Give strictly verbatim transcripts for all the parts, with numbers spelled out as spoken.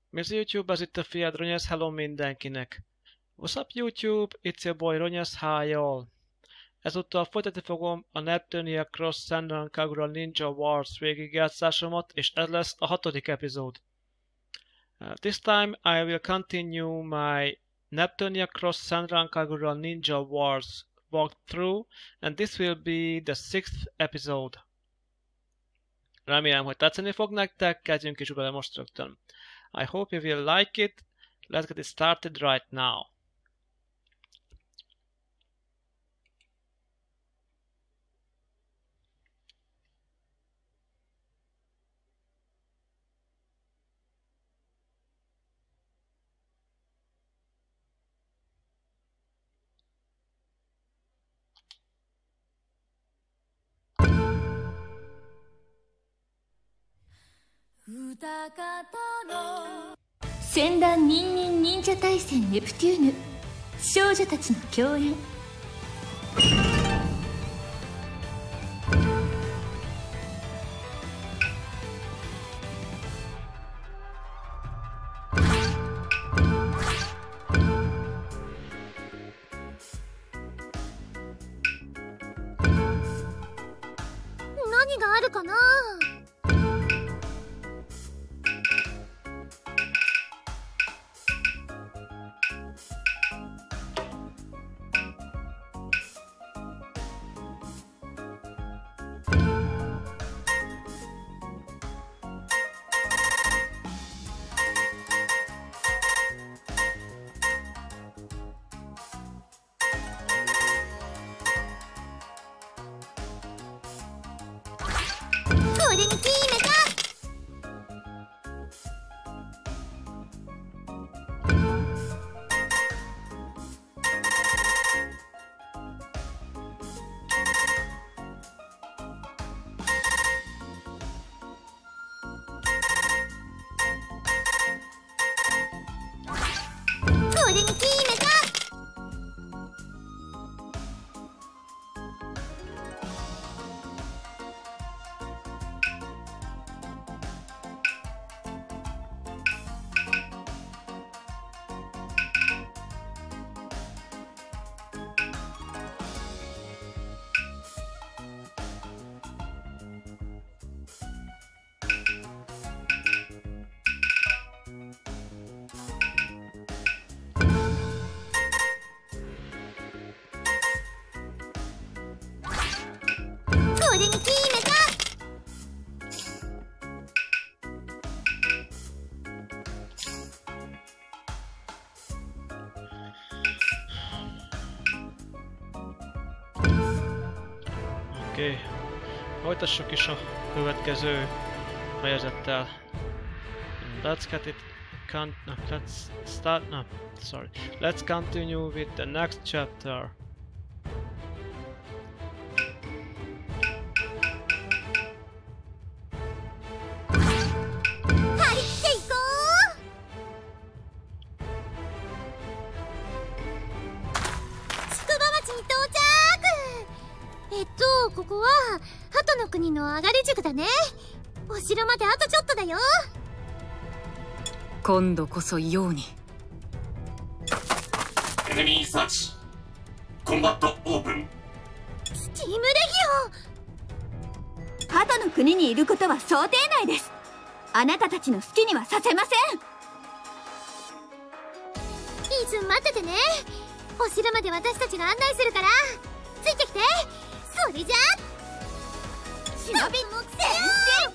Miss YouTube, ez itt a fiad, Ronyesz, hello mindenkinek! What's up YouTube? It's your boy Ronyesz, hi all! Ezúttal folytatni fogom a Neptunia Cross Senran Kagura Ninja Wars végigjátszásomat, és ez lesz a hatodik epizód. Uh, this time I will continue my Neptunia Cross Senran Kagura Ninja Wars walkthrough, and this will be the sixth episode. Remélem, hogy tetszeni fog nektek, kezdjünk is bele most rögtön. I hope you will like it. Let's get it started right now. 戦乱人人忍者大戦ネプテューヌ少女たちの共演。 何があるかな。これに決めた。これに決めた。これに決めた。 Oké, folytassuk is a következő fejezettel. Let's get it. Con no, let's start. No, sorry. Let's continue with the next chapter. えっと、ここは鳩の国の上がり塾だね。お城まであとちょっとだよ。 今度こそように。 エネミーサーチ。コンバットオープン。 スティームレギオン。 鳩の国にいることは想定内です。あなたたちの好きにはさせません。 イーズン待っててね。お城まで私たちが案内するからついてきて。それじゃ忍びもくせよ。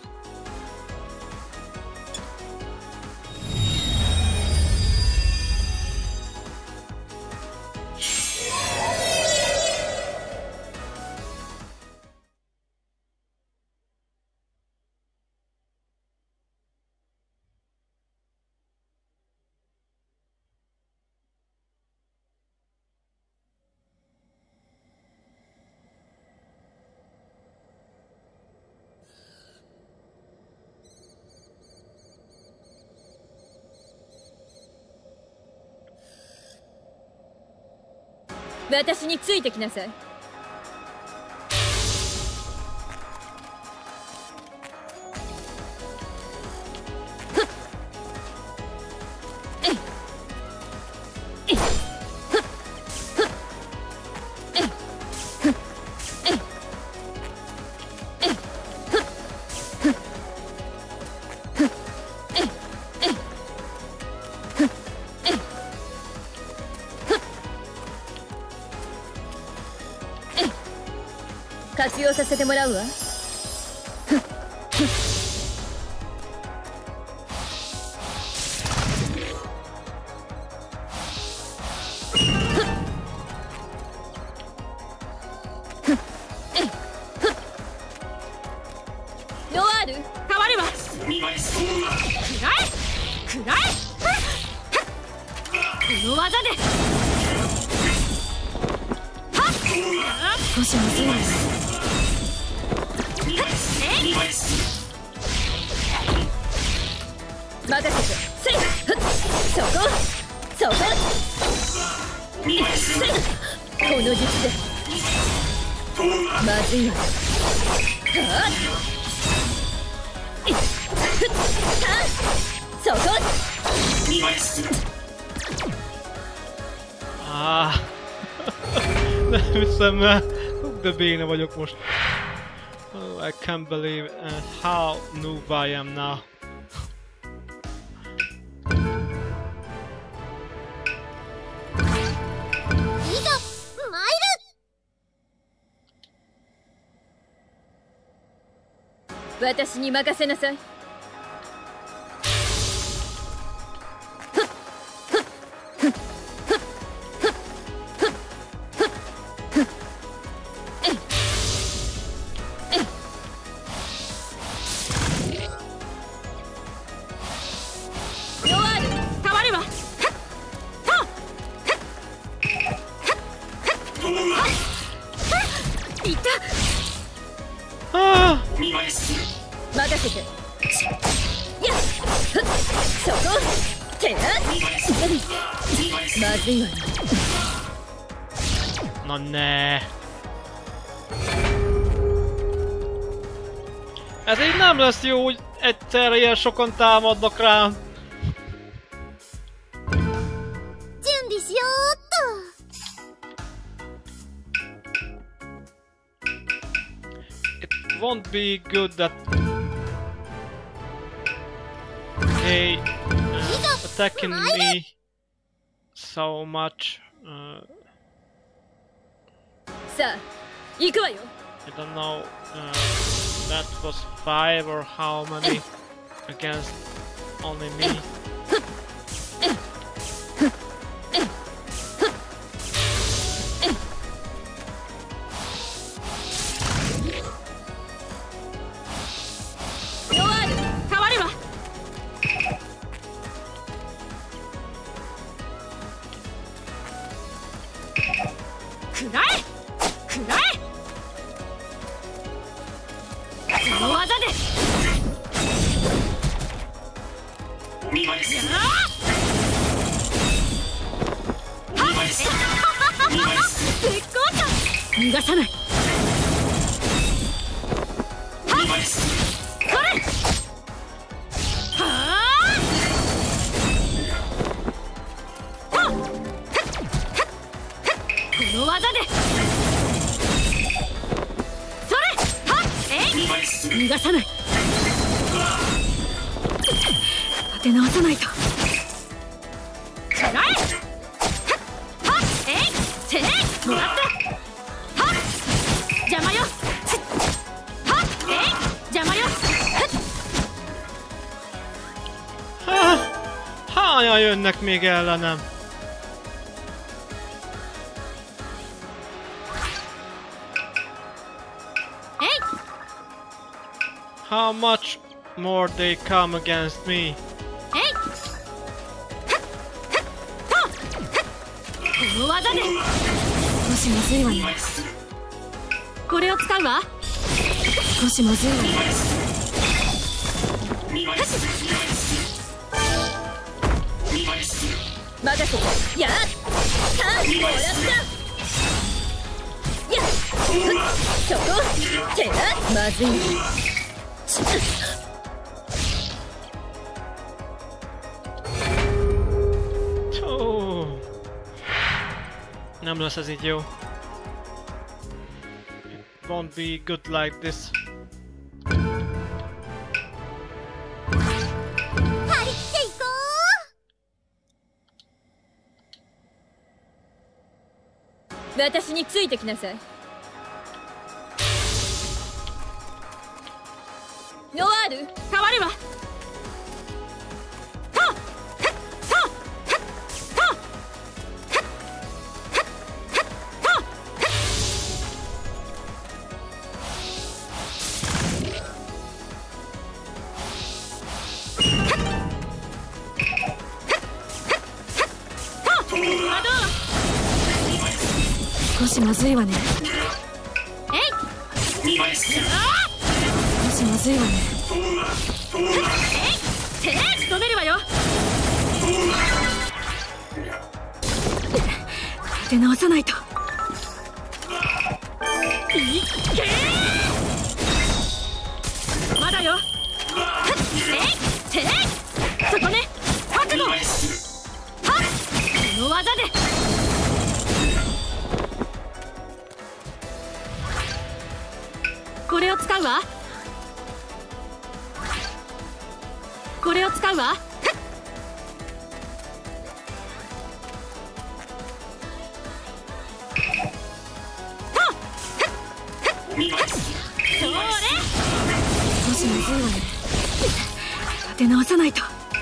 私についてきなさい。 活用させてもらうわ。ノワール、変わるわ。 見舞いそうなくらえくらえ。この技で少しむずいわね。 見舞いする任せて。せいふっそこそこ見舞いするこの術でどうなまずいわね。はっいっふっはっそこ見舞いする Ah. Nem hiszem el. De béna vagyok most. Oh, I can't believe uh, how noob I am now. Mail! 私に任せなさい。任せて。やっそこてやまずいわね。 No ne. Ez így nem lesz jó, hogy egyszerre ilyen sokan támadnak rám. It won't be good that they uh, attacking me so much. Uh, さあ行くわよ。 I don't know. Uh, that was five or how many against only me. Hányan jönnek még ellenem? How much more they come against me? この技で少しまずいわね。これを使うわ。少しまずいわね。任せて。やっはっもらったやっそこてやまずいね。 Nem lesz ez így jó. It won't be good like this. ノワール変わるわ。少しまずいわね。えい、少しまずいわね。えい、て止めるわよ。立て直さないと。いっけー、まだよ。えい、てそこね、覚悟。はっ、この技で。これを使うわ。これを使うわ。それ。少しまずいわね。立て直さないと。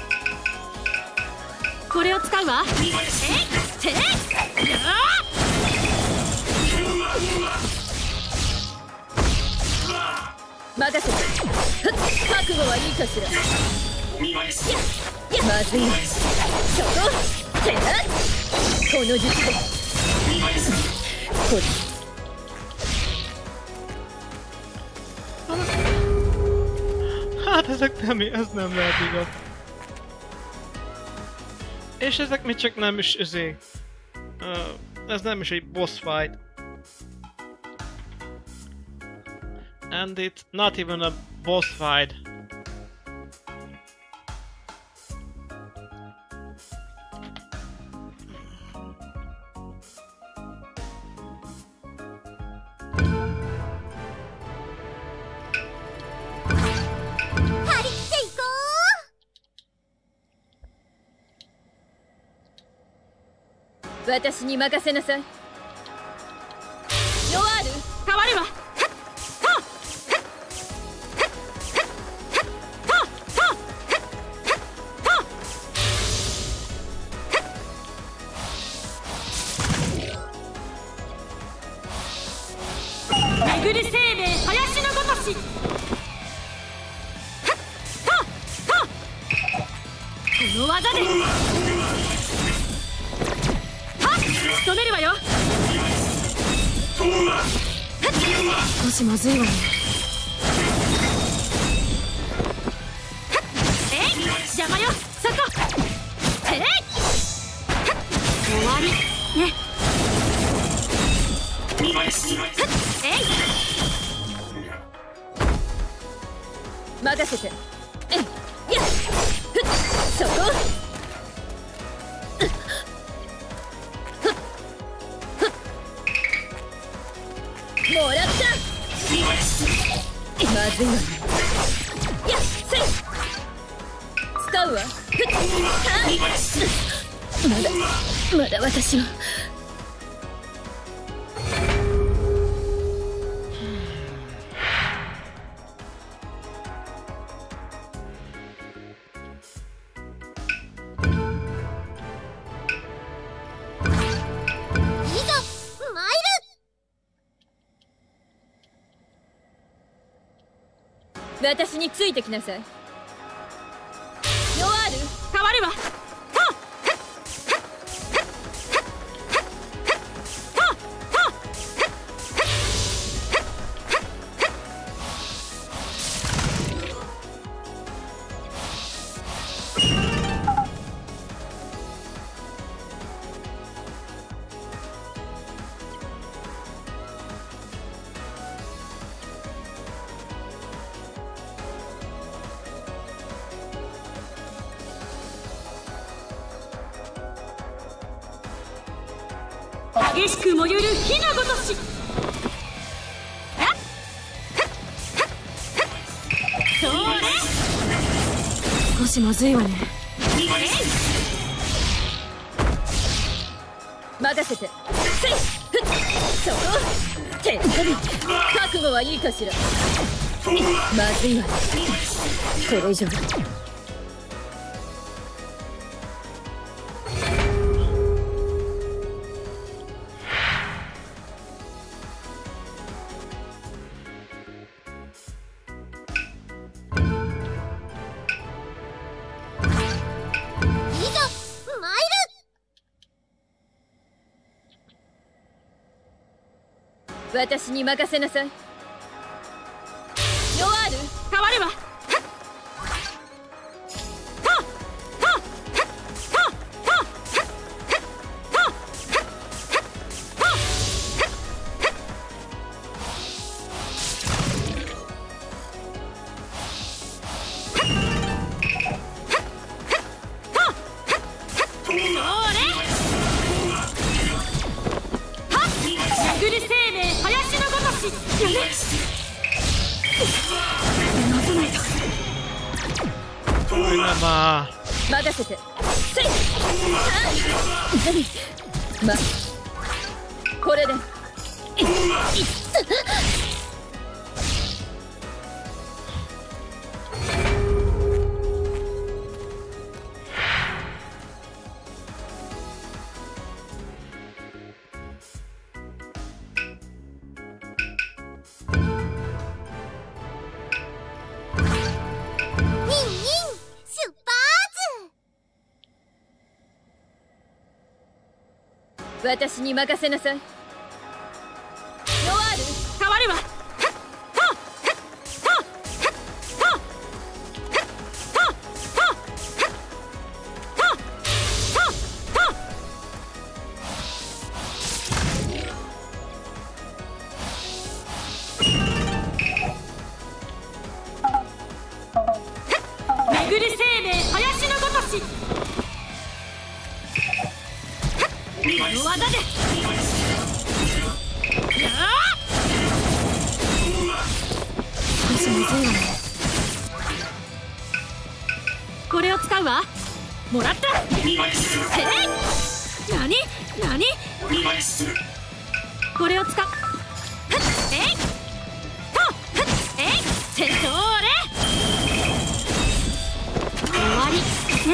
これを使うわ。えい、てい、やあ。任せて。覚悟はいいかしら。まずいわ。そこてな。この術でこれ。 Hát ezek nem, ez nem lehet igaz. És ezek még csak nem is izé. Uh, ez nem is egy boss fight. And it's not even a boss fight. Hurry, 私に任せなさい。ノワール変わるわ。巡る生命林のごとし。この技で仕留めるわよ。少しまずいわね。えい、邪魔よ。そこえい、終わりね。えい、任せて。えい、やっ、そこもらった。まずいわね。やっ、せい使うわ。まだまだ私は。私についてきなさい。ノワール変わるわ。激しく燃ゆる火のごとし。それ。少しまずいわね。任せて。せい、そこ。てっかり。覚悟はいいかしら。 まずいわね。これ以上私に任せなさい。ヨワール変わるわ。 まあ任せて。せい何まこれで私に任せなさい。ヨワール変わるわ。巡る生命林のごとし。この技でやあ少しむずいわね。これを使うわ。もらった。へい何何これを使う。えいとえい戦闘俺終わりね。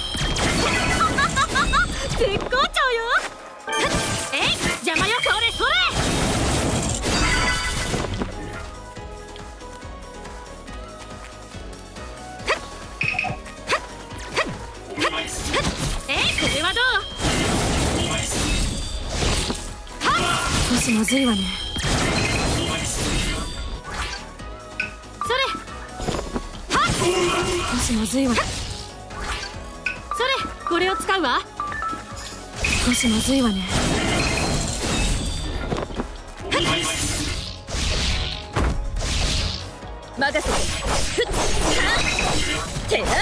絶好調よ。えい邪魔よ。それそれえいこれはどう。少しまずいわね。それはっ少しまずいわね。それこれを使うわ。少しまずいわね。任せて。ふっはてなや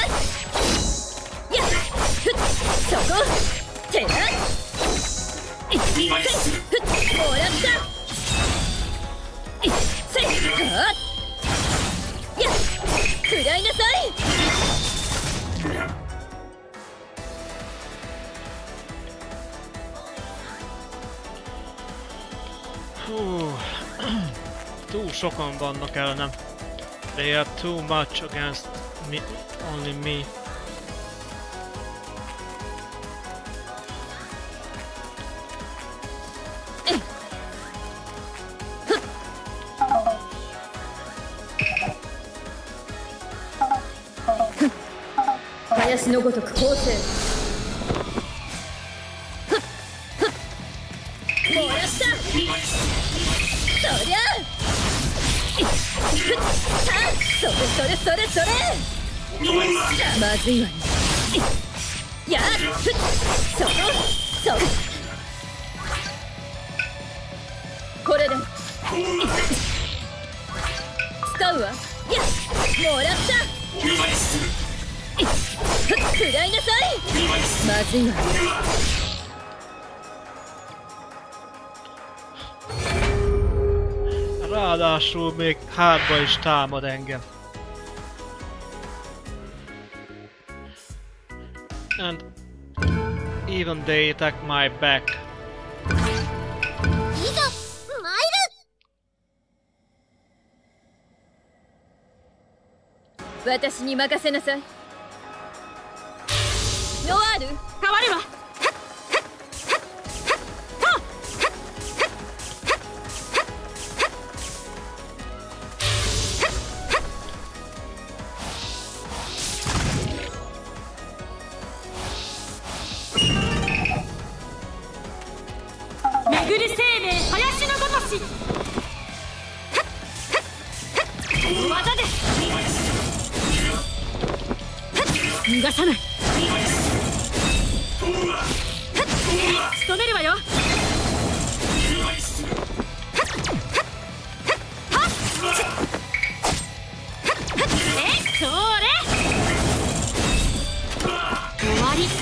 ふっそこてな一せいふっもらった一せいはや食らいなさい。 Hú, túl sokan vannak ellenem. They are too much against me, only me. 林のごとく構成。もらった。そりゃそれそれそれそれまずいわね。やっそこそこれで使うわ。やっもらった。食らいなさい。まずいわね。 Ráadásul még hátba is támad engem. And even they attack my back. 私に任せなさい。ノワール、 変わるわ。巡る生命林のごとし。技です。逃がさない。仕留めるわよ。え、それ終わり。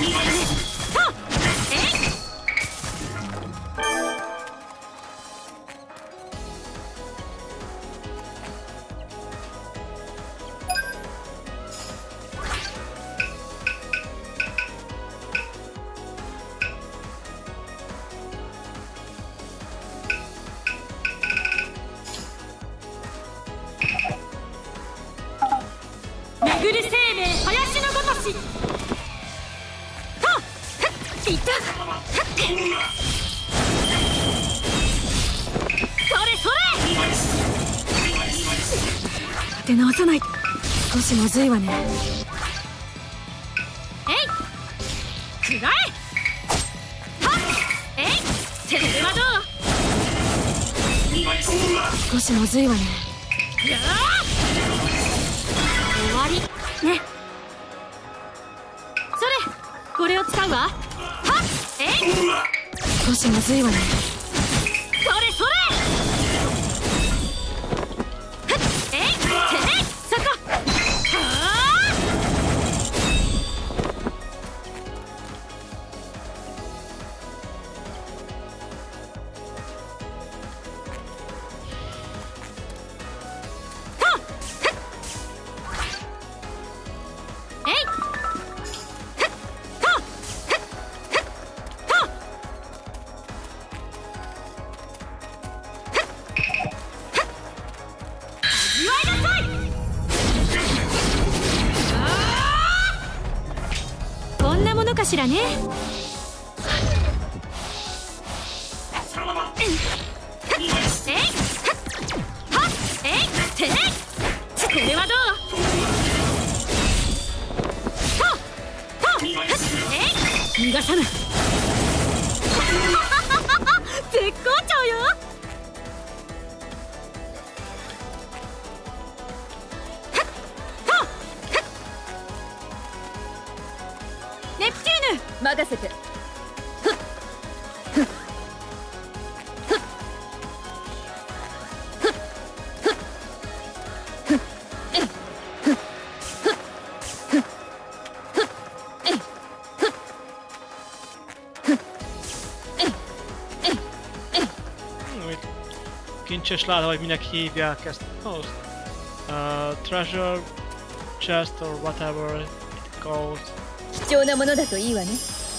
巡る生命林のごとし。いた。それそれ。立て直さないと少しまずいわね。えい、くらえ。はっ、えい、テレはどう。少しまずいわね。やあ、終わりね。それ、これを使うわ。はっ、えい、少しまずいわね。それそれ。ふっ、えい、てれい、そこ。はあ。こんなものかしらね。えい、はっ、えい、てれい。これはどう。とと、えい、逃がさない。絶好調よ。ネプチューヌ、 任せて。 Kincses láda, vagy minek hívják ezt. Oh, uh, treasure chest or whatever it calls. 貴重なものだといいわね。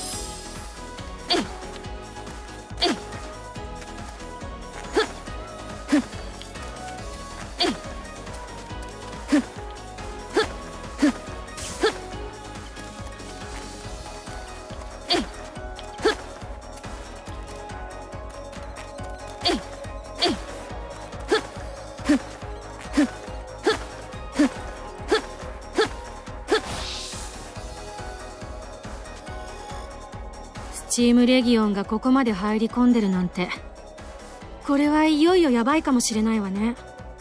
チームレギオンがここまで入り込んでるなんて、これはいよいよヤバいかもしれないわね。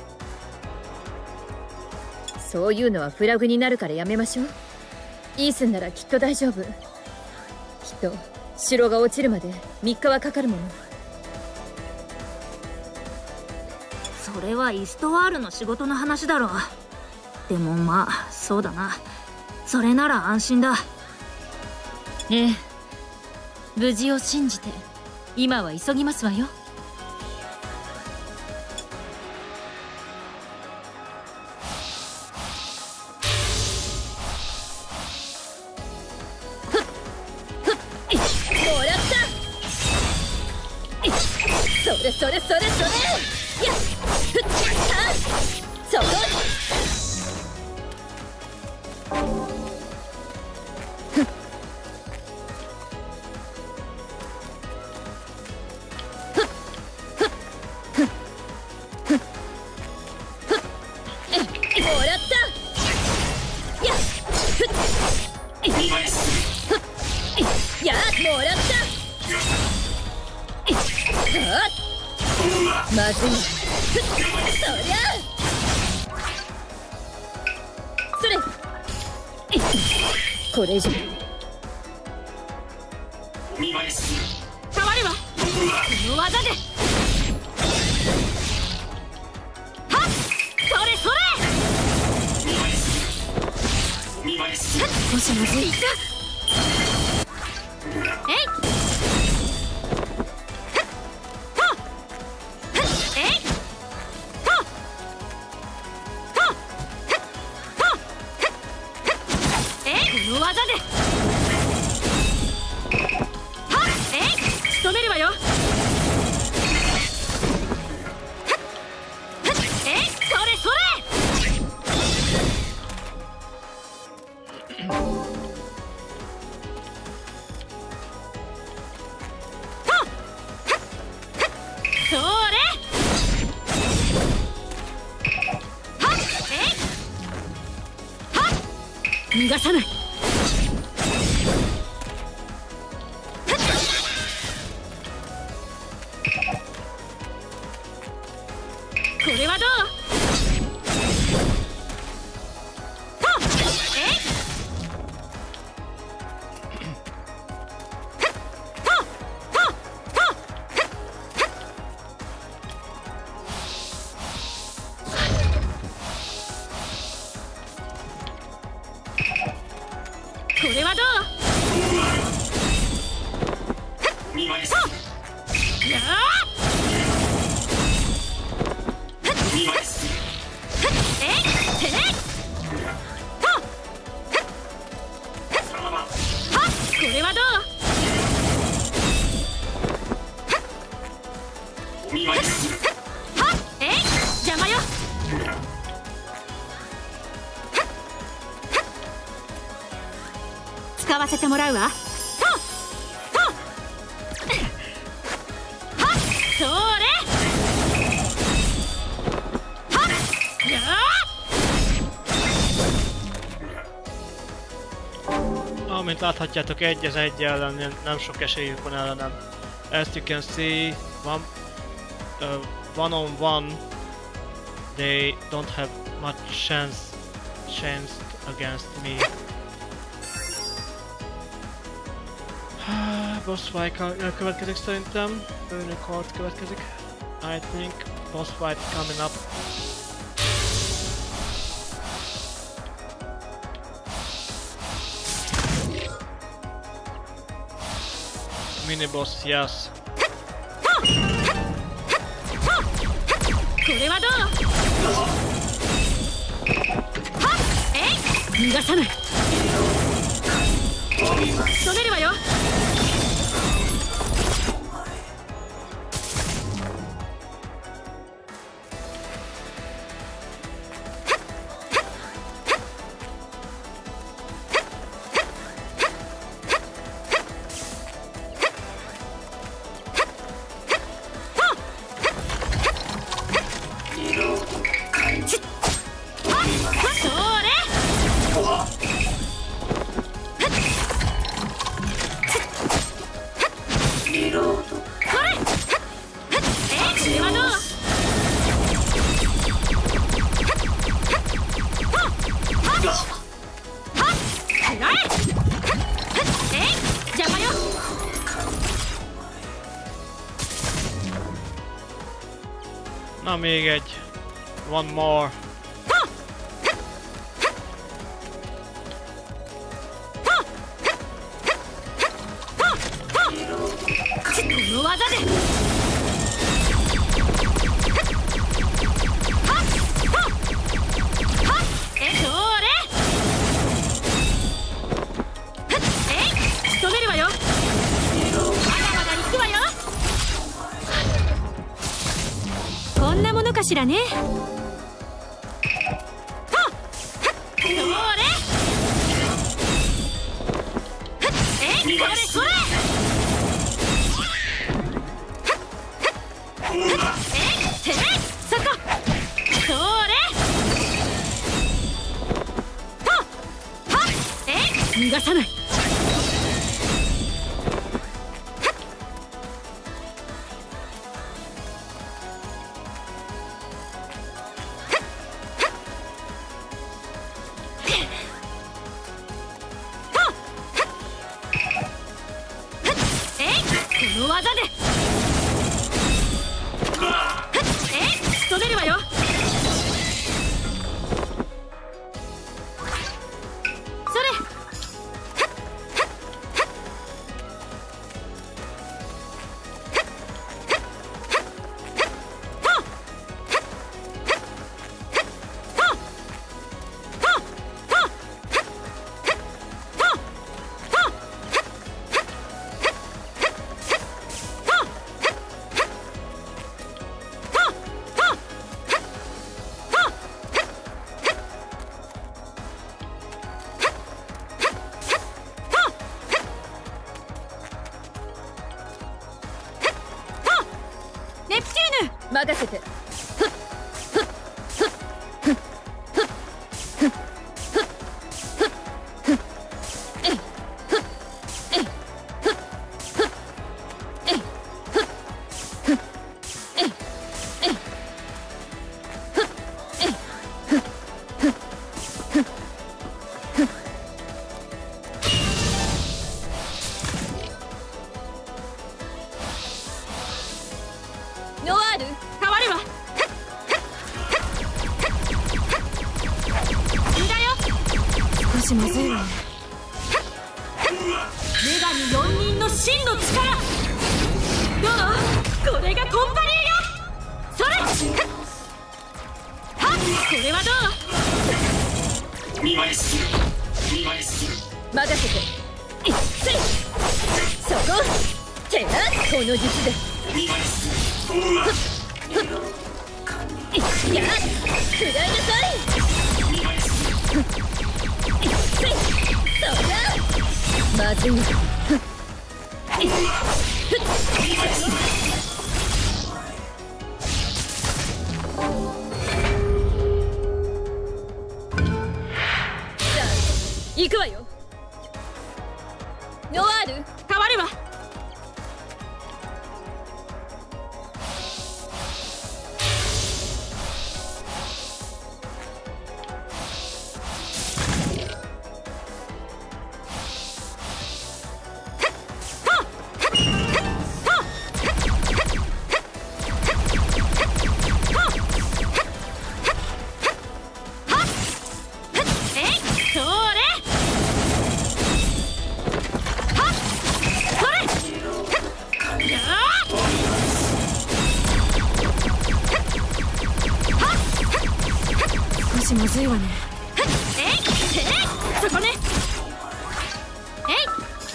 そういうのはフラグになるからやめましょう。イースンならきっと大丈夫。きっと城が落ちるまでみっかはかかるもの。 それはイストワールの仕事の話だろう。でもまあそうだな、それなら安心だ。 ええ、無事を信じて今は急ぎますわよ。 もらった。それそれそれそれ。やっ、ふっ、はっ、そこ。 もらった。はっまずい。そりゃそれこれ以上触るわこの技で。はっそれそれ。少しまずい。えいこの技で。はっえい仕留めるわよ。えいそれそれ。それはっえいはっ逃がさない。これはどう。とえいとととこれはどう。やあえいてねとはっこれはどう。はっえい邪魔よ。使わせてもらうわ。ととはっそれ Amint láthatjátok, egy az egy ellen nem sok esélyük van ellenem. As you can see, one, uh, one on one, they don't have much chance, chance against me. Boss fight következik szerintem. Főnök harc következik. I think boss fight coming up. Mini boss, yes. これはどう。はっえい逃がさない。仕留めるわよ。 Na még egy. One more. こんなものかしらね。逃がさない。 の技でえい仕留めるわよ。それネプチューヌ任せて。ノワール変わるわ。無駄よ。少しまずいわね。女神四人の真の力。どう？これがコンパニーよ。それ。はっ、これはどう？ 見舞いする見舞いする任せて。いっせいそこてなこの術で見舞いするいや食らいなさい。 見舞いするいっせいそらまずいな。いっ見舞いする行くわよ。ノワール変わるわ。少しまずいわね。えい、えい、そこね。えい。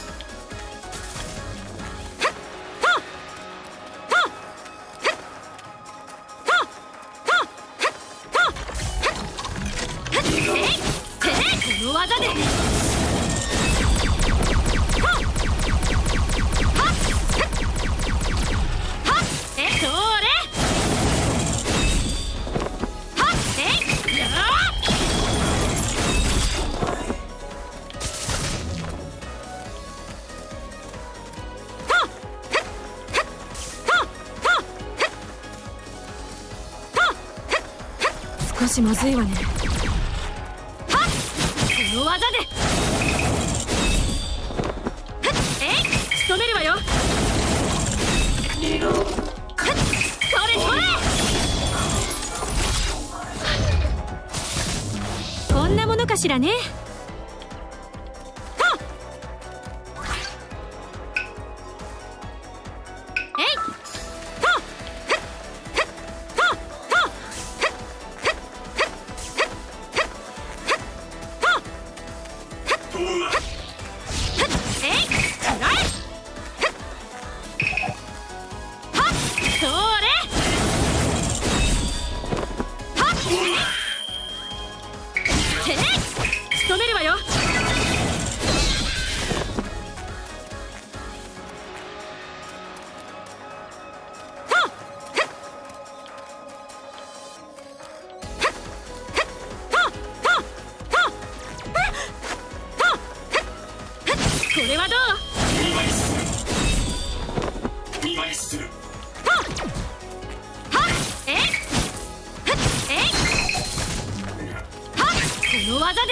この技で。え、それ。少しまずいわね。はっ、この技で。えい、仕留めるわよ。それそれ。こんなものかしらね。仕留めるわよ。これはどう？ 見舞いする見舞いするえい、えい、はっ、この技で。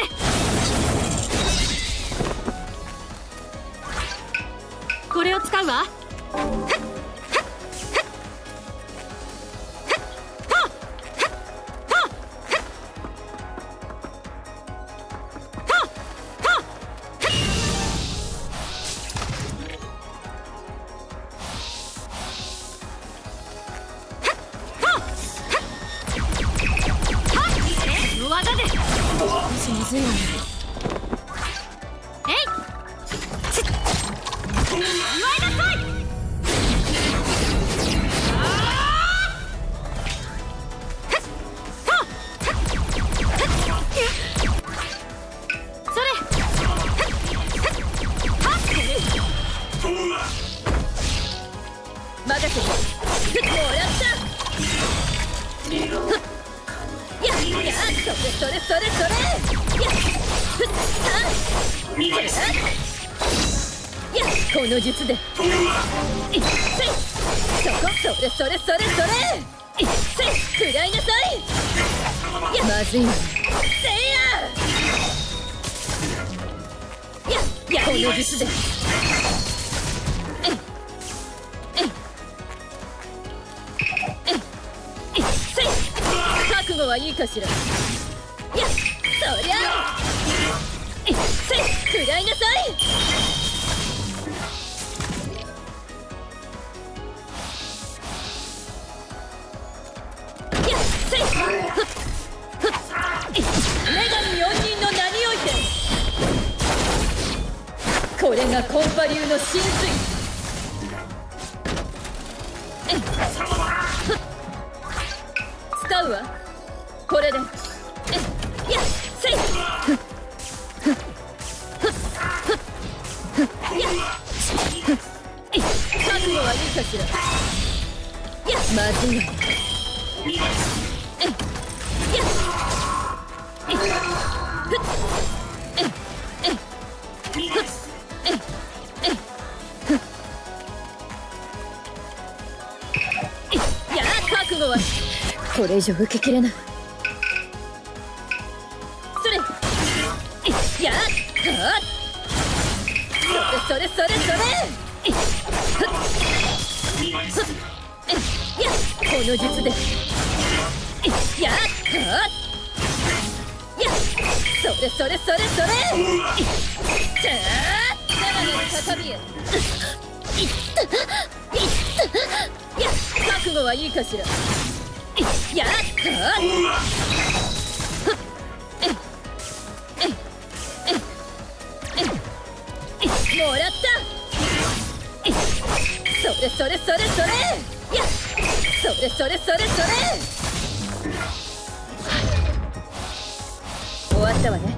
これを使うわ。 この術でいっせいそこそれそれそれそれいっせい食らいなさいいやまずいわせいやいやこの術でえいえいえいいっせい覚悟はいいかしらいやそりゃいっせい食らいなさい女神四人の名においてこれがコンパ流の神髄使うわこれでえいやせいいや覚悟はいいかしらいやまずいわえいやえふっええふっええふっいや覚悟はこれ以上受けきれないそれいやはっそれそれそれそれいふっふっえいやこの術でいやはっいやそれそれそれそれいっちゃー生の畳へいったいったいや覚悟はいいかしらいやっはっえええええもらったいそれそれそれそれいやそれそれそれそれ終わったわね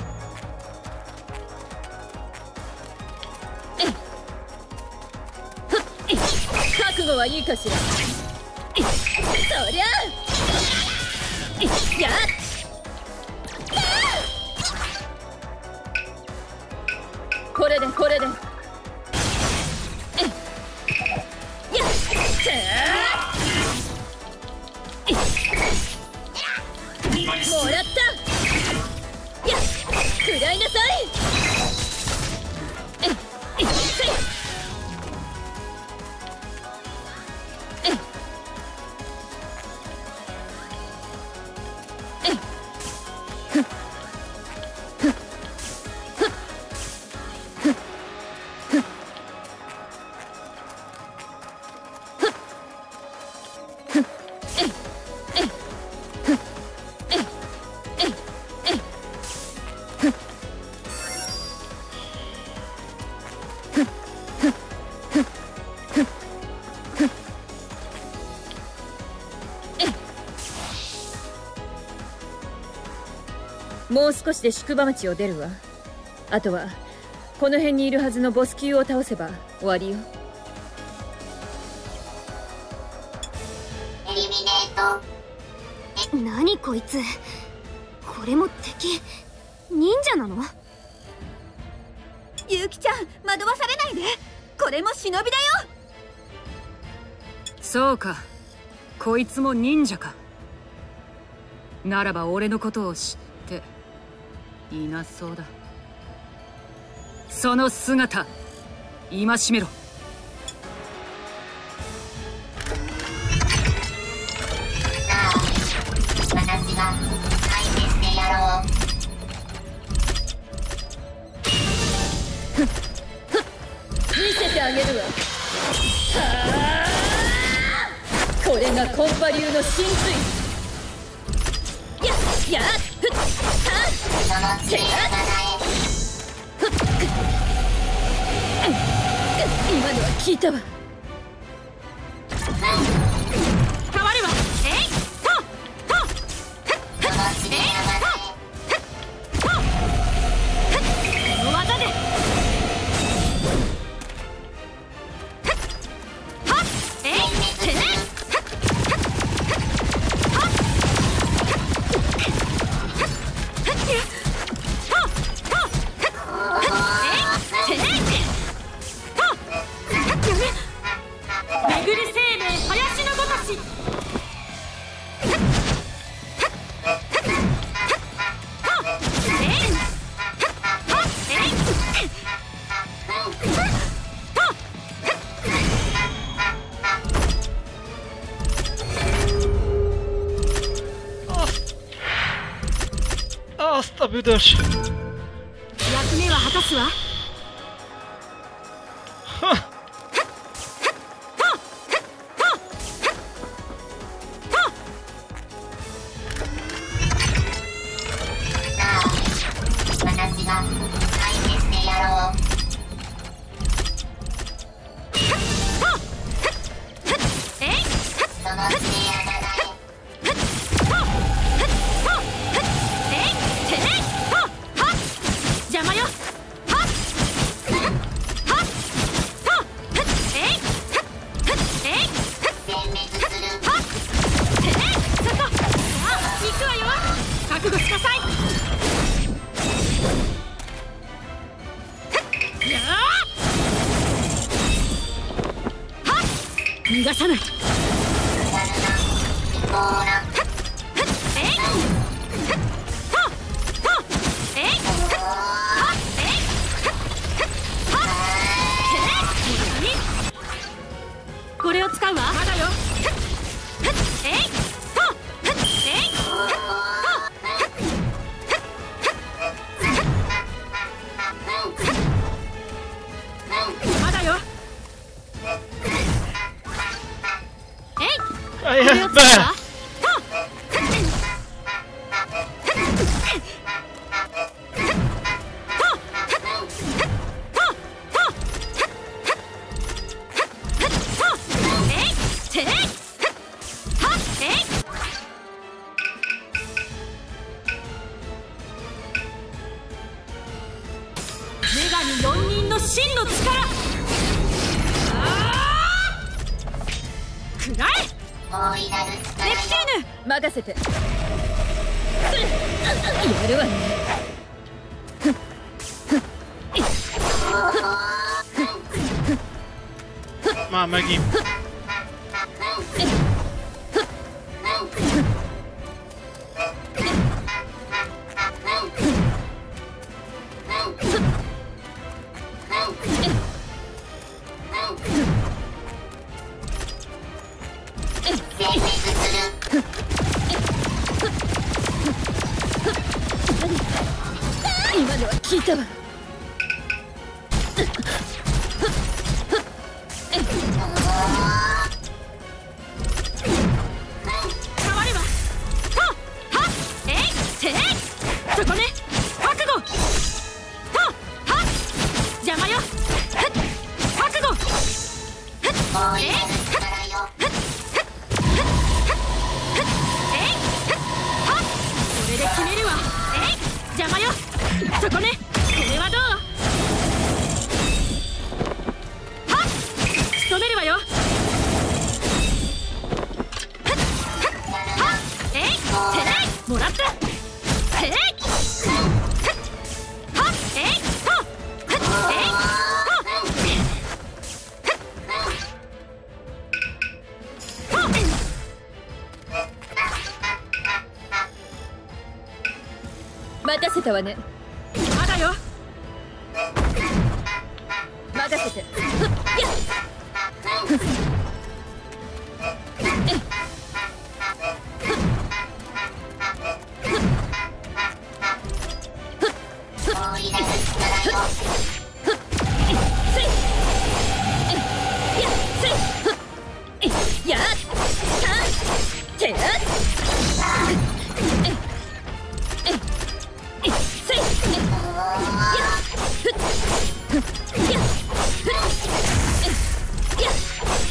えっふっい覚悟はいいかしらいそりゃいやっこれでこれでえっいやちゃーいもらったいや食らいなさいえいっせいええふっふっふっふっふっふっええふっえええふっもう少しで宿場町を出るわ。あとはこの辺にいるはずのボス級を倒せば終わりよ。 エリミネート。何こいつ、これも敵忍者なの？ ゆうきちゃん惑わされないで、これも忍びだよ。 そうか、こいつも忍者か。ならば俺のことを知っていなそうだ。その姿戒めろ。 見せてあげるわ。これがコンパ流の真髄。やっやっふっはっせやっふっ今のは聞いたわ。 変わるわ。えいととえいととこの技ではっえいてね Azt a büdös! 役目は果たすわ。逃がさない。これを使うわ。まだよ。まだよ。 Aj, be! 女神四人の真の力。くらえネプチューヌ。 任せて。やるわね。 Már megint. 今のは聞いたわ。 変わるわ。とはっえいてねそこね覚悟とはっ邪魔よ覚悟えいこれで決めるわ。えい邪魔よそこね。これはどうはっ仕留めるわよ。はっえいてねもらったてねはっえいとえいとと待たせたわね。 まだよ。 任せて。やっ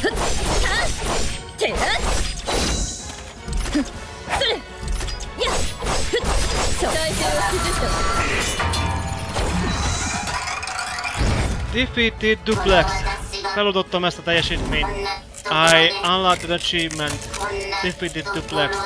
てらふっするやっふっ体勢を崩したわ。 Defeated Duplex. Feloldottam ezt a teljesítményt. I unlocked an achievement. Defeated Duplex.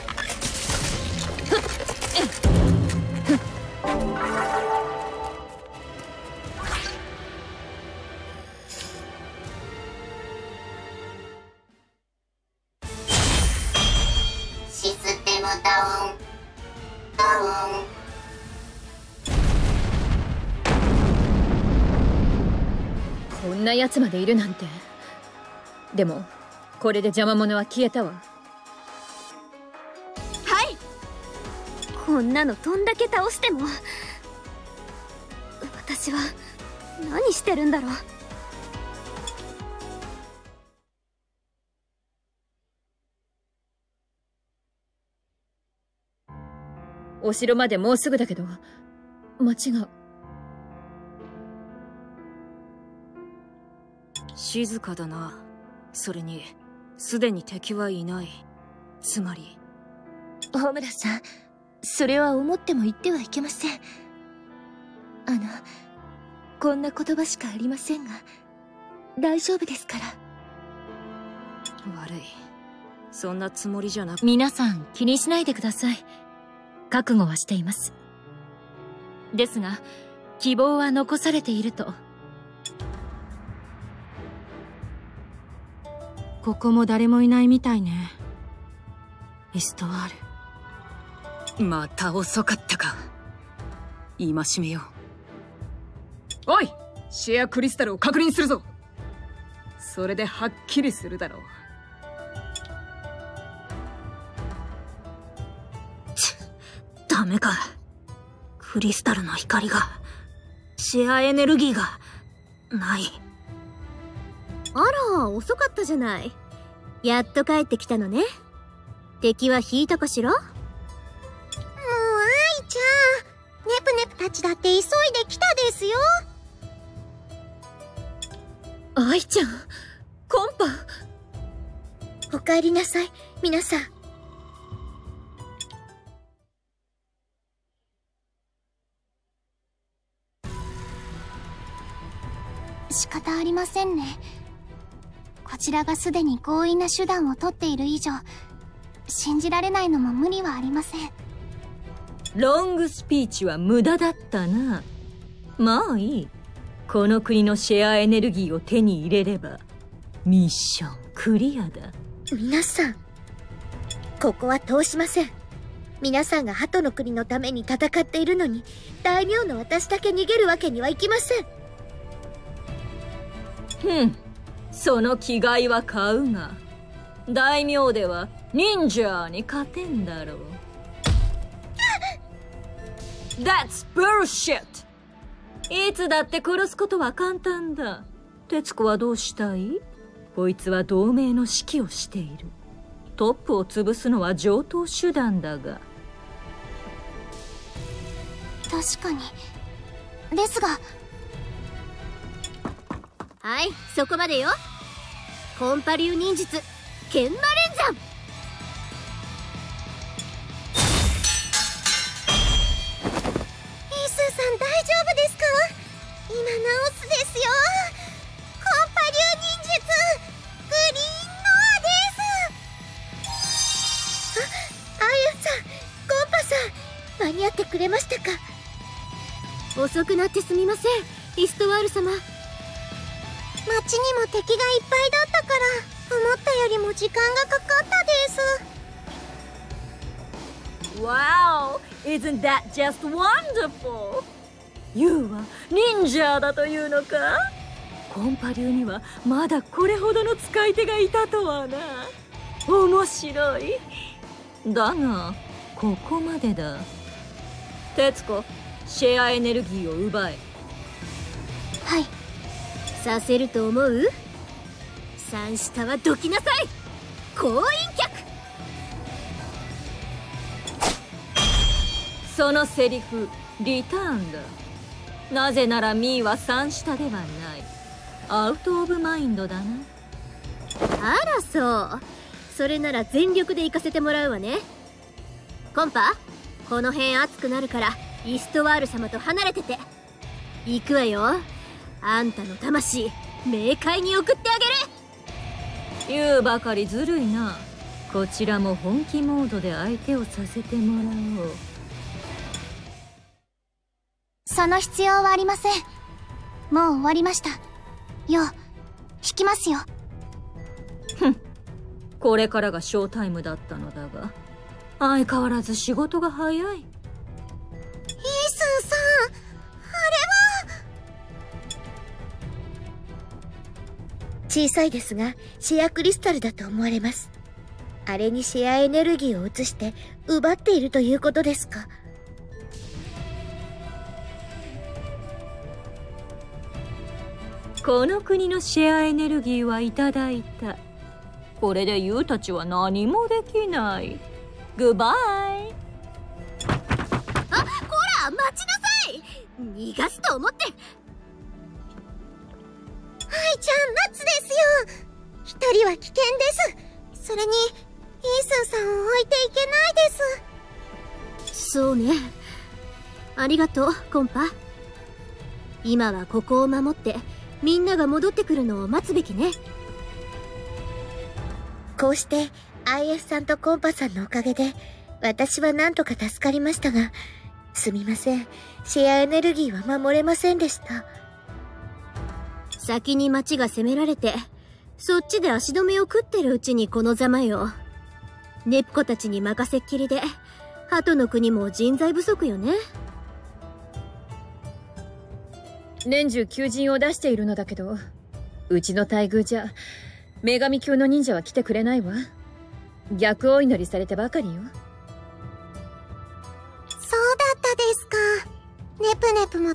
System down. Down. こんなやつまでいるなんて。でもこれで邪魔者は消えたわ。 はい。こんなのどんだけ倒しても、私は何してるんだろう。 お城までもうすぐだけど、街が。 静かだな。それにすでに敵はいない。つまり大村さん、それは思っても言ってはいけません。あのこんな言葉しかありませんが、大丈夫ですから。 悪い、そんなつもりじゃなく。 皆さん気にしないでください。覚悟はしています。ですが希望は残されていると。 ここも誰もいないみたいね。イストワール。 また遅かったか。戒めよう。おい、シェアクリスタルを確認するぞ。それではっきりするだろう。 ダメか。クリスタルの光が、シェアエネルギーがない。 あら、遅かったじゃない。やっと帰ってきたのね。敵は引いたかしら？もう、愛ちゃん。ネプネプたちだって急いで来たですよ。 愛ちゃん、コンパ。 お帰りなさい、皆さん。仕方ありませんね。こちらがすでに強引な手段を取っている以上、信じられないのも無理はありません。 ロングスピーチは無駄だったな。まあいい。この国のシェアエネルギーを手に入れればミッションクリアだ。 皆さん、ここは通しません。皆さんが鳩の国のために戦っているのに、大名の私だけ逃げるわけにはいきません。 ふん、その気概は買うが、大名では忍者に勝てんだろう。That's bullshit! いつだって殺すことは簡単だ。徹子はどうしたい？こいつは同盟の指揮をしている。トップを潰すのは常套手段だが。 確かに。ですが。はい、そこまでよ。コンパ流忍術、研磨連山。イスーさん大丈夫ですか？今直すですよ。コンパ流忍術、グリーンノアです。あ、あゆさん、コンパさん、間に合ってくれましたか？遅くなってすみません、イストワール様。街にも敵がいっぱいだったから、思ったよりも時間がかかったです。 Wow! Isn't that just wonderful? You は忍者だというのか？コンパ流にはまだこれほどの使い手がいたとはな。面白い。だが、ここまでだ。徹子、シェアエネルギーを奪え。 はい。させると思う？三下はどきなさい！行員客！ そのセリフ、リターンだ。なぜならミーは三下ではない。アウトオブマインドだな。 あらそう。それなら全力で行かせてもらうわね。コンパ、この辺暑くなるからイストワール様と離れてて。行くわよ。あんたの魂冥界に送ってあげる。 言うばかりずるいな。こちらも本気モードで相手をさせてもらおう。 その必要はありません。もう終わりました。よう、引きますよ。 ふん、これからがショータイムだったのだが、相変わらず仕事が早い。イースンさん、 あれは。小さいですがシェアクリスタルだと思われます。あれにシェアエネルギーを移して奪っているということですか。 この国のシェアエネルギーはいただいた。これでユウたちは何もできない。グッバイ。 あ、こら待ちなさい。逃がすと思って。はいちゃん、ナッツですよ。一人は危険です。それにイースンさんを置いていけないです。そうね。ありがとうコンパ。今はここを守ってみんなが戻ってくるのを待つべきね。こうして アイエフ さんとコンパさんのおかげで私はなんとか助かりましたが、すみません、シェアエネルギーは守れませんでした。先に町が攻められてそっちで足止めを食ってるうちにこのざまよ。ネプコたちに任せっきりで鳩の国も人材不足よね。 年中求人を出しているのだけど、うちの待遇じゃ女神級の忍者は来てくれないわ。逆お祈りされてばかりよ。 そうだったですか。ネプネプも大変です。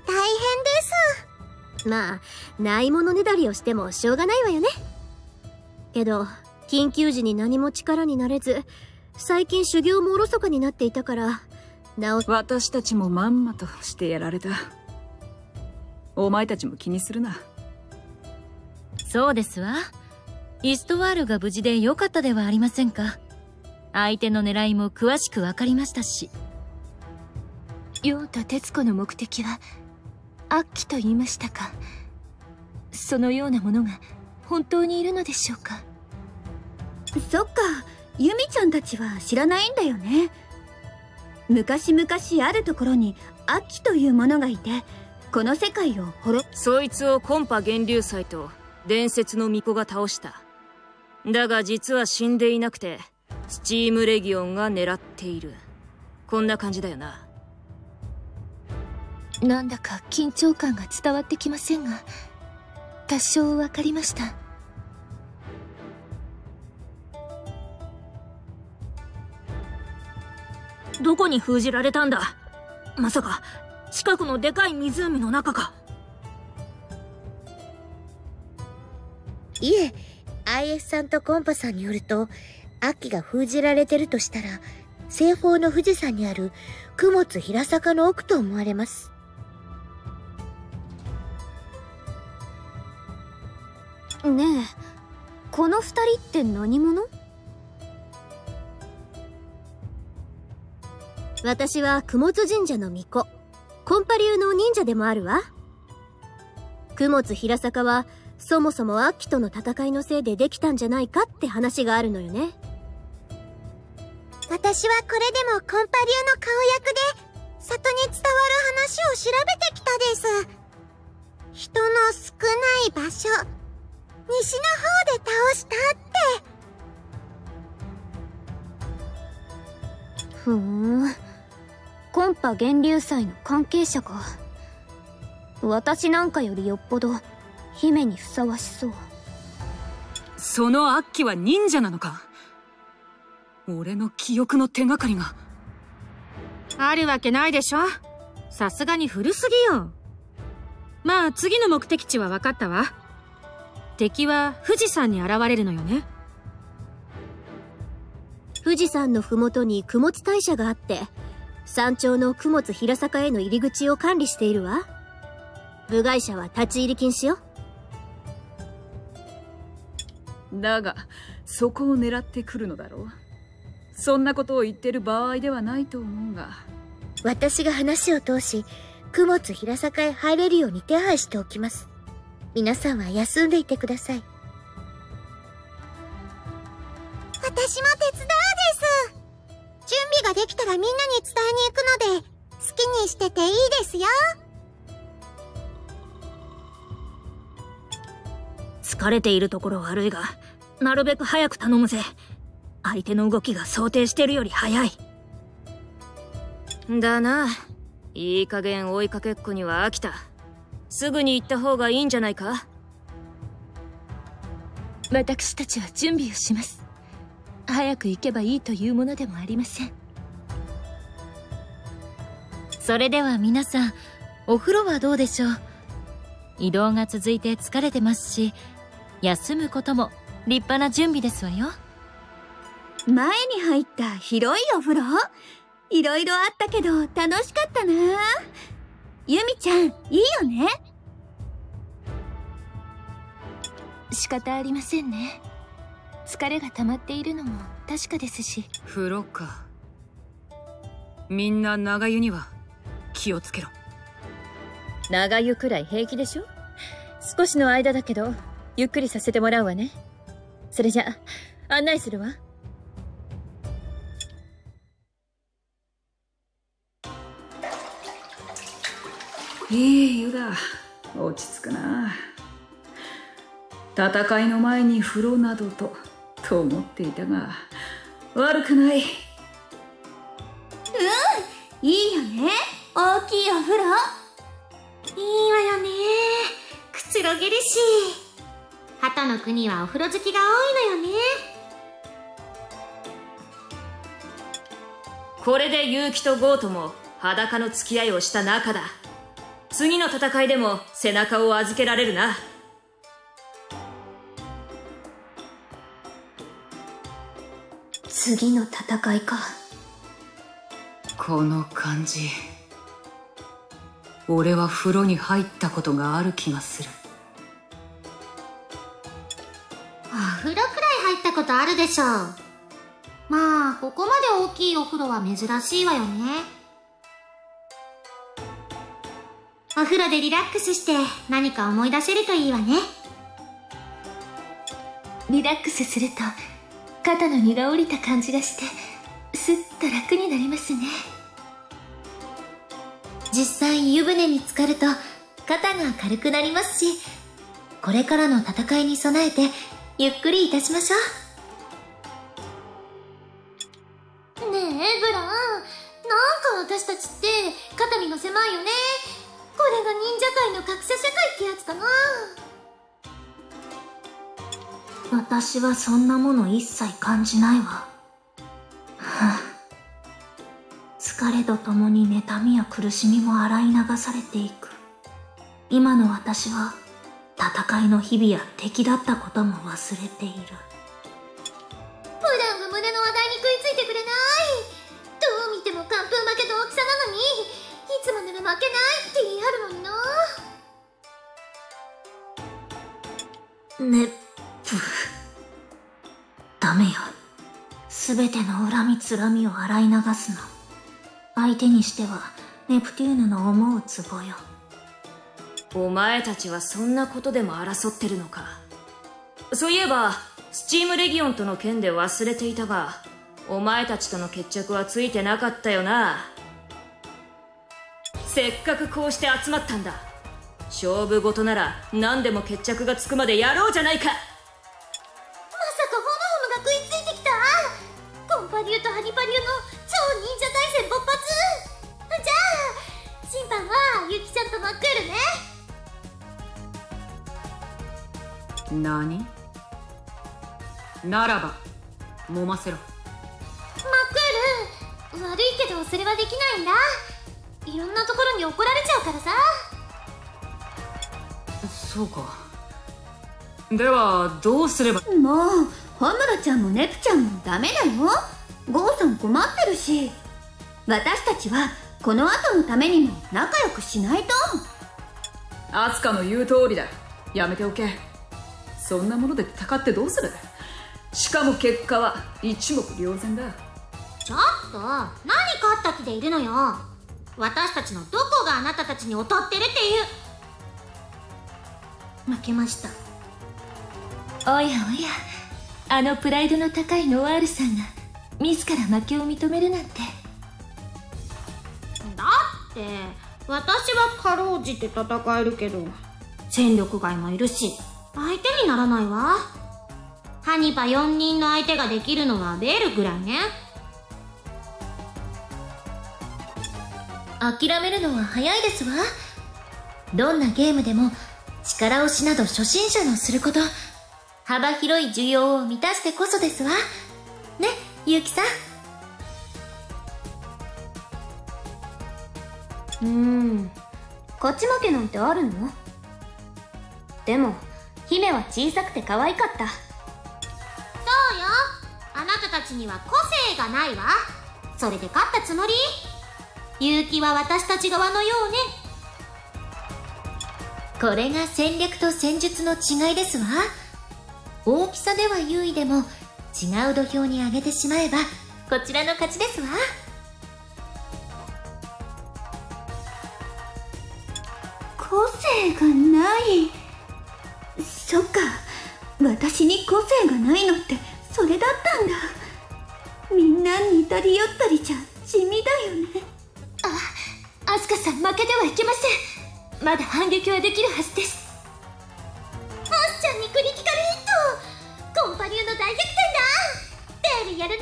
まあないものねだりをしてもしょうがないわよね。けど緊急時に何も力になれず、最近修行もおろそかになっていたからなお。 私たちもまんまとしてやられた。お前たちも気にするな。 そうですわ。イストワールが無事で良かったではありませんか。相手の狙いも詳しく分かりましたし。 陽太徹子の目的は悪鬼と言いましたか。そのようなものが本当にいるのでしょうか。そっか、ユミちゃんたちは知らないんだよね。昔々あるところに悪鬼というものがいて、この世界を滅ぼ。 そいつをコンパ源流祭と伝説の巫女が倒した。だが実は死んでいなくてスチームレギオンが狙っている。こんな感じだよな。 なんだか緊張感が伝わってきませんが、多少わかりました。 どこに封じられたんだ。まさか近くのでかい湖の中か。 いえ、アイエフ さんとコンパさんによると、悪鬼が封じられてるとしたら西方の富士山にある雲津平坂の奥と思われます。ねえ、この二人って何者？私は雲津神社の巫女、コンパ流の忍者でもあるわ。雲津平坂はそもそも悪鬼との戦いのせいでできたんじゃないかって話があるのよね。私はこれでもコンパ流の顔役で里に伝わる話を調べてきたです。人の少ない場所、西の方で倒したって。ふーん、コンパ源流祭の関係者か。私なんかよりよっぽど姫にふさわしそう。 その悪鬼は忍者なのか。俺の記憶の手がかりがあるわけないでしょ。さすがに古すぎよ。まあ次の目的地は分かったわ。敵は富士山に現れるのよね。 富士山の麓に雲津大社があって、山頂の雲津平坂への入り口を管理しているわ。部外者は立ち入り禁止よ。 だがそこを狙ってくるのだろう。そんなことを言ってる場合ではないと思うが。 私が話を通し、供物平坂へ入れるように手配しておきます。皆さんは休んでいてください。私も手伝うです。準備ができたらみんなに伝えに行くので、好きにしてていいですよ。 疲れているところ悪いが、なるべく早く頼むぜ。相手の動きが想定してるより早い。だな。いい加減追いかけっこには飽きた。すぐに行った方がいいんじゃないか。 私たちは準備をします。早く行けばいいというものでもありません。それでは皆さん、お風呂はどうでしょう。移動が続いて疲れてますし、休むことも立派な準備ですわよ。 前に入った広いお風呂、いろいろあったけど楽しかったな。ユミちゃん、いいよね。 仕方ありませんね。疲れが溜まっているのも確かですし。 風呂か。みんな長湯には気をつけろ。 長湯くらい平気でしょ。少しの間だけどゆっくりさせてもらうわね。それじゃ案内するわ。 いい湯だ。落ち着くな。戦いの前に風呂などとと思っていたが悪くない。うん、 いいよね、大きいお風呂。いいわよね、くつろげるし。旗の国はお風呂好きが多いのよね。 これで結城とゴートも裸の付き合いをした仲だ。次の戦いでも背中を預けられるな。 次の戦いか。 この感じ、俺は風呂に入ったことがある気がする。 お風呂くらい入ったことあるでしょう。まあここまで大きいお風呂は珍しいわよね。お風呂でリラックスして何か思い出せるといいわね。 リラックスすると肩の荷が下りた感じがしてすっと楽になりますね。 実際湯船に浸かると肩が軽くなりますし、これからの戦いに備えてゆっくりいたしましょう。ねえブラン、なんか私たちって肩身が狭いよね。これが忍者界の格差社会ってやつかな。私はそんなもの一切感じないわ。疲れとともに妬みや苦しみも洗い流されていく。今の私は戦いの日々や敵だったことも忘れている。ブランが胸の話題に食いついてくれない。どう見ても完封負けの大きさなのに、いつもなら負けないって言い張るのにな。ね、ダメよ。すべての恨みつらみを洗い流すの。相手にしてはネプテューヌの思うツボよ。 お前たちはそんなことでも争ってるのか。そういえばスチームレギオンとの件で忘れていたが、お前たちとの決着はついてなかったよな。せっかくこうして集まったんだ。勝負事なら何でも決着がつくまでやろうじゃないか。 まさかホムホムが食いついてきた。コンパリューとハニパリューの超忍者大戦勃発。じゃあ審判はユキちゃんとマックールね。 何？ならば揉ませろ。 マックール、悪いけどそれはできないんだ。いろんなところに怒られちゃうからさ。 そうか。ではどうすれば。 もうホムロちゃんもネプちゃんもダメだよ。ゴーさん困ってるし。私たちはこの後のためにも仲良くしないと。 アスカの言う通りだ。やめておけ。 そんなもので戦ってどうする。しかも結果は一目瞭然だ。 ちょっと何勝った気でいるのよ。私たちのどこがあなたたちに劣ってるっていう。負けました。 おやおや、あのプライドの高いノワールさんが自ら負けを認めるなんて。 だって私はかろうじて戦えるけど戦力外もいるし相手にならないわ。ハニバよにんの相手ができるのはベールぐらいね。 諦めるのは早いですわ。どんなゲームでも力押しなど初心者のすること、幅広い需要を満たしてこそですわね、ゆうきさん。 うーん、勝ち負けなんてあるの？でも姫は小さくて可愛かった。そうよ、あなたたちには個性がないわ。それで勝ったつもり？結城は私たち側のようね。 これが戦略と戦術の違いですわ。大きさでは優位でも違う土俵に上げてしまえばこちらの勝ちですわ。 個性がない。そっか、私に個性がないのってそれだったんだ。みんな似たり寄ったりじゃ地味だよね。 あ、アスカさん負けてはいけません。まだ反撃はできるはずです。 アスちゃんにクリティカルヒット。コンパニューの大逆転だ。ベールやるね。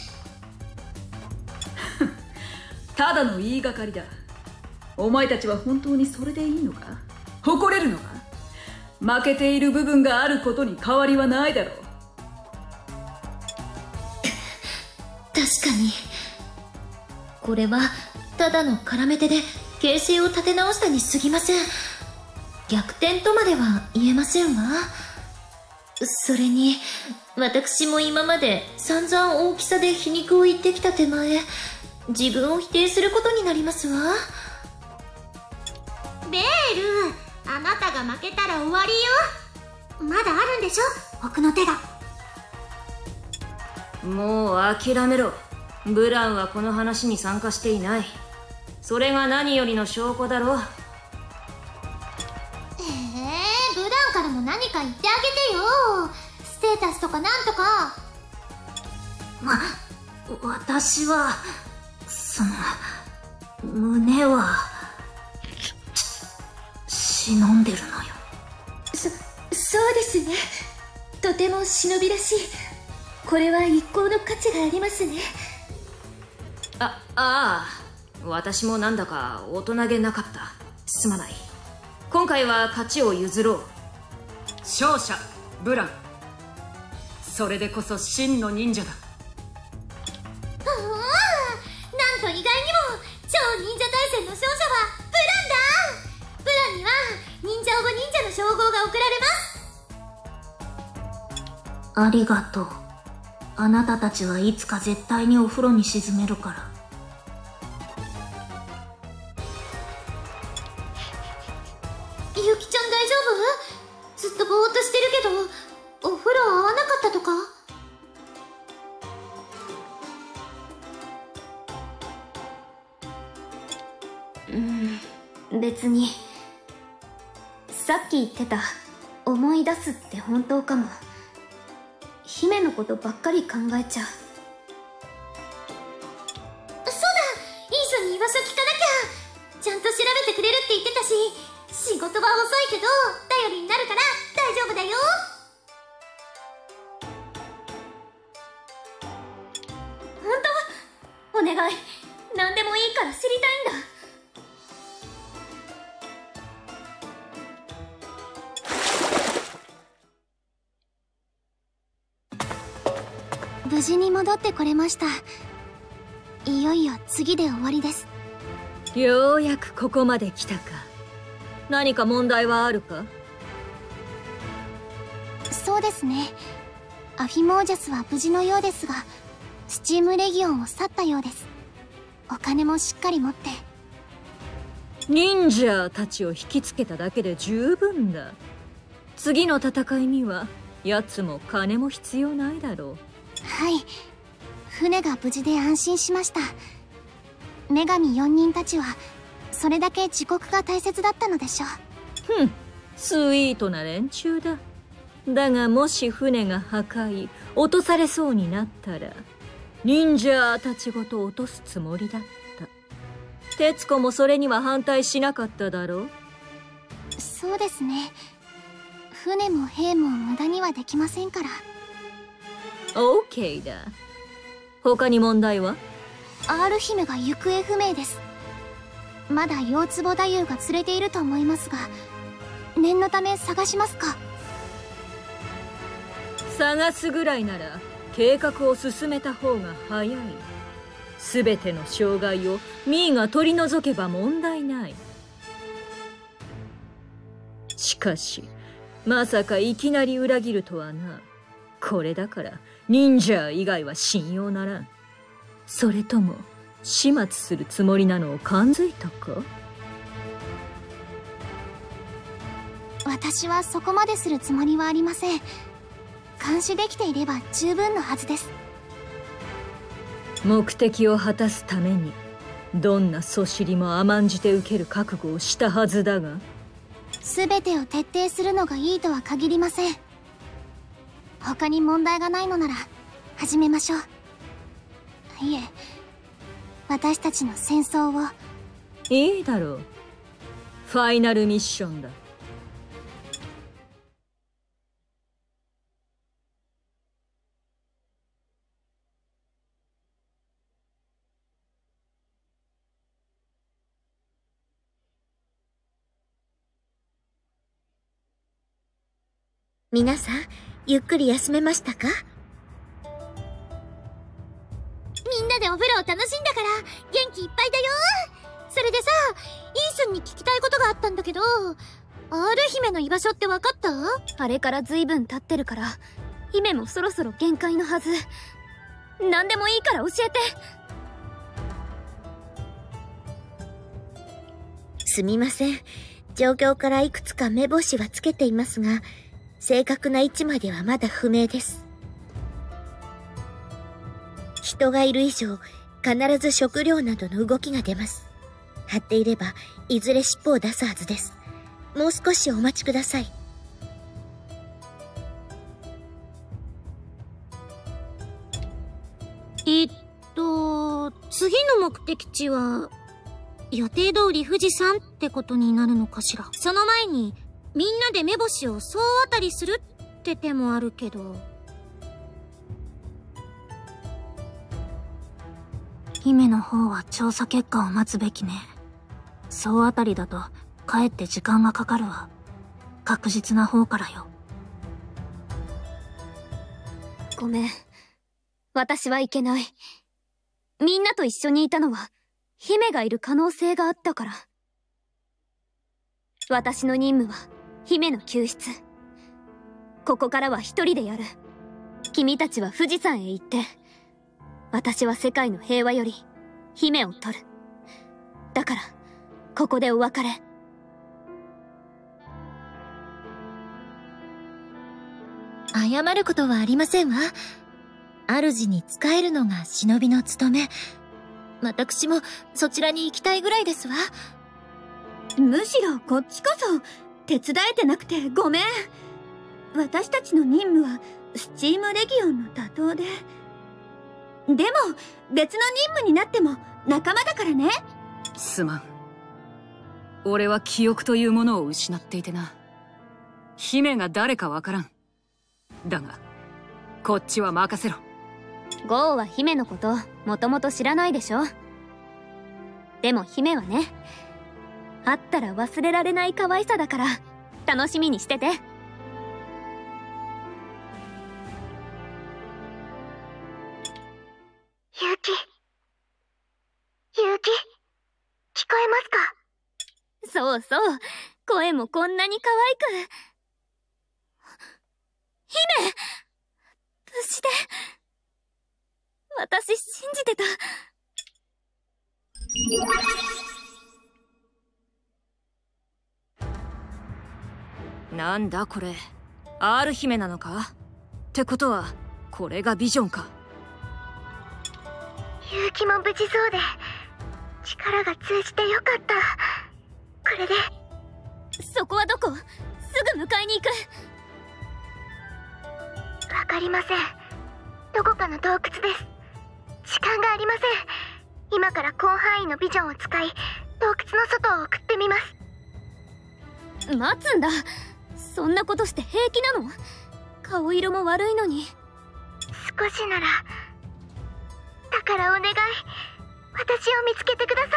ただの言いがかりだ。お前たちは本当にそれでいいのか？誇れるのか？負けている部分があることに変わりはないだろう。 確かにこれはただの絡め手で形勢を立て直したに過ぎません。逆転とまでは言えませんわ。それに私も今まで散々大きさで皮肉を言ってきた手前、自分を否定することになりますわ。 ベール、あなたが負けたら終わりよ。まだあるんでしょ、奥の手が。 もう諦めろ。ブランはこの話に参加していない。それが何よりの証拠だろう。 えー、ブランからも何か言ってあげてよ。ステータスとかなんとか。 ま、私はその胸は忍んでるのよ。 そ、そうですね。とても忍びらしい。これは一向の価値がありますね。 あ、ああ、私もなんだか大人げなかった。すまない。今回は勝ちを譲ろう。勝者ブラン、それでこそ真の忍者だ。 ああ、なんと意外にも超忍者大戦の勝者はブランだ。ブランには忍者オブ忍者の称号が贈られます。 ありがとう。あなたたちはいつか絶対にお風呂に沈めるから。 ゆきちゃん大丈夫？ずっとぼーっとしてるけどお風呂合わなかったとか？ うん、別に。さっき言ってた思い出すって本当かも。姫のことばっかり考えちゃう。 そうだ、イーソに居場所聞かなきゃ。ちゃんと調べてくれるって言ってたし、仕事は遅いけど頼りになるから大丈夫だよ。 本当？お願い、何でもいいから知りたいんだ。 無事に戻ってこれました。いよいよ次で終わりです。 ようやくここまで来たか。何か問題はあるか？ そうですね、アフィモージャスは無事のようですが、スチームレギオンを去ったようです。お金もしっかり持って。 忍者たちを引きつけただけで十分だ。 次の戦いには奴も金も必要ないだろう。 はい、船が無事で安心しました。女神よんにんたちはそれだけ自国が大切だったのでしょう。 ふん、スイートな連中だ。だがもし船が破壊落とされそうになったら忍者たちごと落とすつもりだった。徹子もそれには反対しなかっただろう。 そうですね。船も兵も無駄にはできませんから。 オーケーだ。他に問題は？ R 姫が行方不明です。まだ四坪太夫が連れていると思いますが、念のため探しますか？ 探すぐらいなら計画を進めた方が早い。全ての障害をミーが取り除けば問題ない。しかしまさかいきなり裏切るとはな。これだから忍者以外は信用ならん。それとも始末するつもりなのを感づいたか？ 私はそこまでするつもりはありません。監視できていれば十分のはずです。 目的を果たすためにどんなそしりも甘んじて受ける覚悟をしたはずだが、 全てを徹底するのがいいとは限りません。他に問題がないのなら始めましょう。いえ、私たちの戦争を。 いいだろう。ファイナルミッションだ。 皆さん、ゆっくり休めましたか？みんなでお風呂を楽しんだから元気いっぱいだよ。それでさ、イースンに聞きたいことがあったんだけど、 R 姫の居場所って分かった？ あれから随分経ってるから姫もそろそろ限界のはず。何でもいいから教えて。 すみません、状況からいくつか目星はつけていますが、正確な位置まではまだ不明です。人がいる以上、必ず食料などの動きが出ます。張っていれば、いずれ尻尾を出すはずです。もう少しお待ちください。 えっと、次の目的地は、予定通り富士山ってことになるのかしら。その前に、みんなで目星を総当たりするって手もあるけど。姫の方は調査結果を待つべきね。総当たりだとかえって時間がかかるわ。確実な方からよ。ごめん。私はいけない。みんなと一緒にいたのは姫がいる可能性があったから。私の任務は姫の救出。ここからは一人でやる。君たちは富士山へ行って、私は世界の平和より姫を取る。だからここでお別れ。 謝ることはありませんわ。主に仕えるのが忍びの務め。私もそちらに行きたいぐらいですわ。 むしろこっちこそ手伝えてなくてごめん。私たちの任務はスチームレギオンの打倒で。でも別の任務になっても仲間だからね。 すまん。俺は記憶というものを失っていてな。姫が誰かわからん。だがこっちは任せろ。 ゴーは姫のこともともと知らないでしょ。でも姫はね、会ったら忘れられない可愛さだから楽しみにしてて。 ゆうき、ゆうき、聞こえますか？ そうそう、声もこんなに可愛く。姫！無事で。私信じてた。 なんだこれ、R 姫なのか？ってことはこれがビジョンか。 勇気も無事そうで力が通じてよかった。これで。 そこはどこ？すぐ迎えに行く。 わかりません。どこかの洞窟です。時間がありません。今から広範囲のビジョンを使い洞窟の外を送ってみます。 待つんだ。そんなことして平気なの？顔色も悪いのに。 少しなら。だからお願い、私を見つけてください。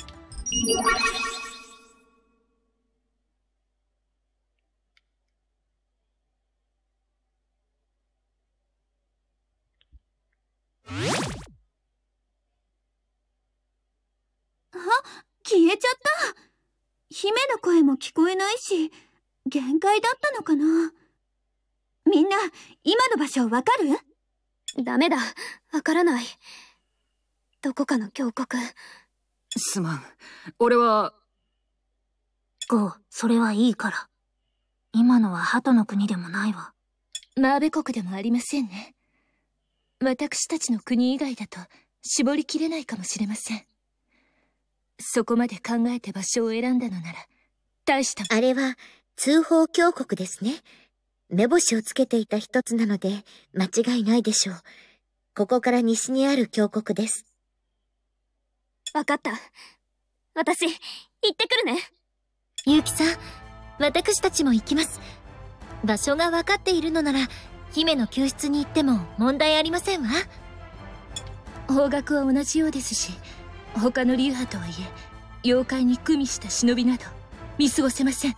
あ、消えちゃった。姫の声も聞こえないし、限界だったのかな。みんな、今の場所わかる？ ダメだ、わからない。どこかの峡谷。 すまん。俺は。 ゴー、それはいいから。今のは鳩の国でもないわ。 マーベ国でもありませんね。私たちの国以外だと絞りきれないかもしれません。そこまで考えて場所を選んだのなら、大した。 あれは通報峡谷ですね。目星をつけていた一つなので間違いないでしょう。ここから西にある峡谷です。 わかった。私、行ってくるね。 ゆうきさん、私たちも行きます。場所が分かっているのなら、姫の救出に行っても問題ありませんわ。 方角は同じようですし、他の流派とはいえ、妖怪に組みした忍びなど、見過ごせません。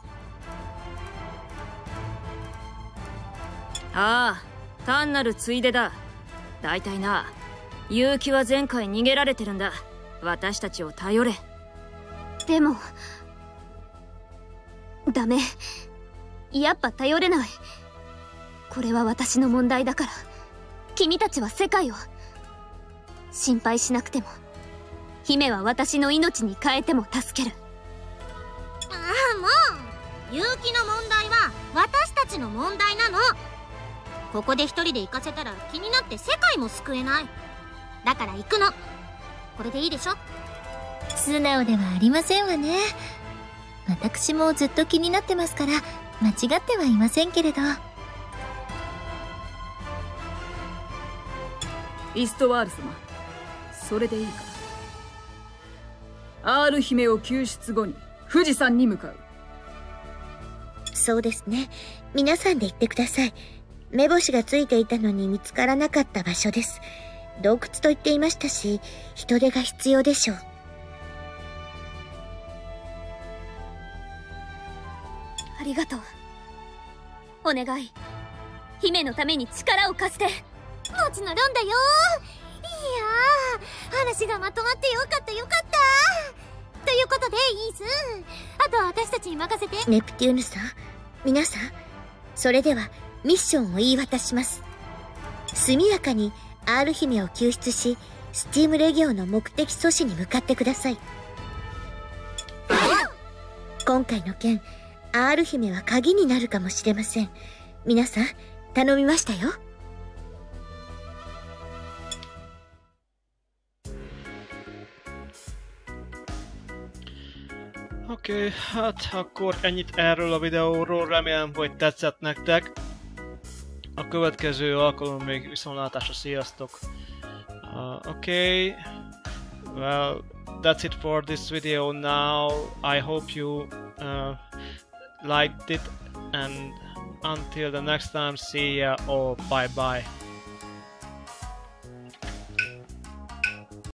ああ、単なるついでだ。だいたいな、結城は前回逃げられてるんだ。私たちを頼れ。 でもダメ、やっぱ頼れない。これは私の問題だから。君たちは世界を。心配しなくても、姫は私の命に変えても助ける。 ああ、もう結城の問題は私たちの問題なの。ここで一人で行かせたら気になって世界も救えない。だから行くの。これでいいでしょ。 素直ではありませんわね。私もずっと気になってますから間違ってはいませんけれど。 イストワール様、それでいいか。 R 姫を救出後に富士山に向かう。 そうですね。皆さんで行ってください。目星がついていたのに見つからなかった場所です。洞窟と言っていましたし、人手が必要でしょう。 ありがとう。お願い、姫のために力を貸して。 もちろんだよ。いやー、話がまとまってよかったよかった。ということでイース、あとは私たちに任せて。ネプテューヌさん、皆さん、それではミッションを言い渡します。速やかに R 姫を救出し、スチームレギオンの目的阻止に向かってください。今回の件、R 姫は鍵になるかもしれません。皆さん、頼みましたよ。 Oké, okay, hát akkor ennyit erről a videóról, remélem, hogy tetszett nektek. A következő alkalom még viszontlátásra, sziasztok! Uh, Oké, okay. Well, that's it for this video now. I hope you uh, liked it, and until the next time, see ya or bye bye.